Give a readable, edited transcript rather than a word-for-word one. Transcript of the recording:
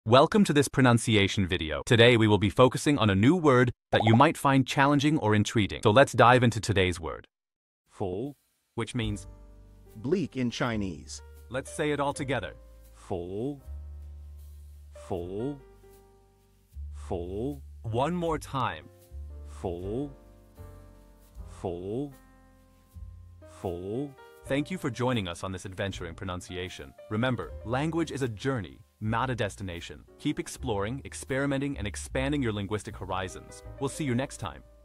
Welcome to this pronunciation video. Today we will be focusing on a new word that you might find challenging or intriguing. So let's dive into today's word. Pho, which means bleak in Chinese. let's say it all together. Pho, pho, pho. One more time. Pho, pho, pho. Thank you for joining us on this adventure in pronunciation. Remember, language is a journey, not a destination. Keep exploring, experimenting, and expanding your linguistic horizons. We'll see you next time.